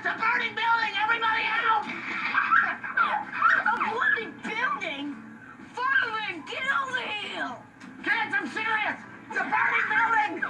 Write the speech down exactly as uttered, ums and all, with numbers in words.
It's a burning building! Everybody out! A bloody building? Fireman, get over here! Kids, I'm serious! It's a burning building!